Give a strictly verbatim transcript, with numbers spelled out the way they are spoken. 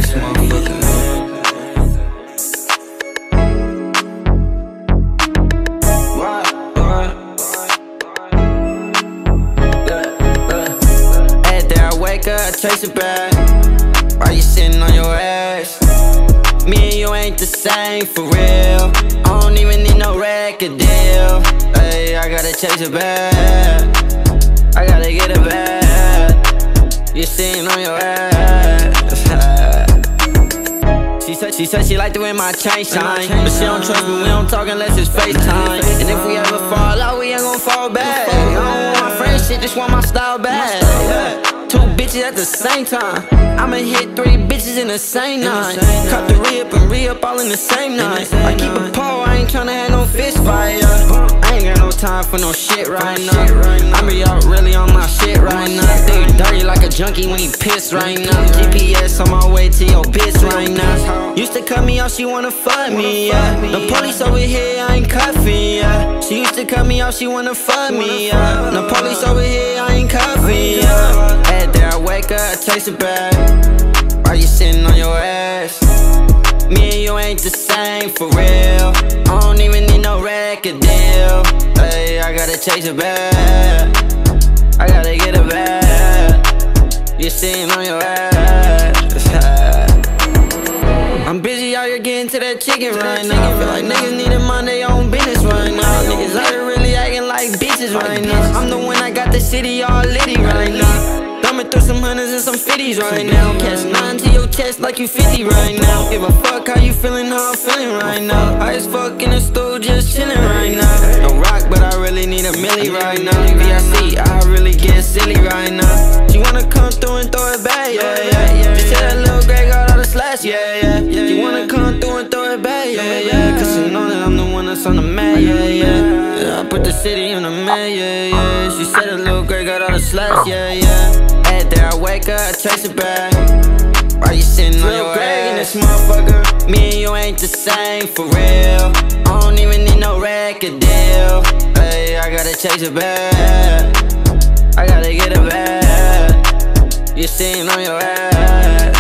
this motherfucker. I chase it back. Why you sitting on your ass? Me and you ain't the same for real. I don't even need no record deal. Hey, I gotta chase it back. I gotta get it back. You sitting on your ass. She said she said she liked the way my chain shine, but she don't trust me, we don't talk unless it's FaceTime. And if we ever fall out, we ain't gon' fall back. I don't want my friend shit, just want my style back. Two bitches at the same time. I'ma hit three bitches in the same night. Cut the re-up and re-up all in the same night. I keep a pole, I ain't tryna have no fist fight. I ain't got no time for no shit right now. I be out really on my shit right now. Dude dirty like a junkie when he pissed right now. G P S on my way to your bitch right now. Used to cut me off, she wanna fuck me, yeah. The police over here, I ain't cuffing, yeah. She used to cut me off, she wanna fuck me, yeah. The police over here, I ain't cuffing, yeah. There I wake up, chase it back. Why you sitting on your ass? Me and you ain't the same for real. I don't even need no record deal. Hey, I gotta chase it back. I gotta get it back. You sitting on your ass. I'm busy out here getting to that chicken right now. I feel like niggas need to mind their own business right now. Niggas out here really acting like bitches right now. I'm the one that got the city all litty right now. Thumbing through some hundreds and some fifties right now. Catch nine to your chest like you fifty right now. Give a fuck how you feeling, how I'm feeling right now. High as fuck in the stool, just chilling right now. No rock, but I really need a milli right now. V I C, I really get silly right now. She wanna come through and throw it back, yeah, yeah, yeah. She said that Lil Greg got all the slash, yeah, yeah. She wanna come through and throw it back, yeah, yeah. Cause she know that I'm the one that's on the map, yeah, yeah. Yeah, I put the city on the map, yeah, yeah. She said that Lil Greg got all the slash, yeah, yeah. There I wake up, chase it back. Why you sitting on your Greg in this motherfucker? Me and you ain't the same for real. I don't even need no record deal. Hey, I gotta chase it back. I gotta get it back. You sitting on your ass.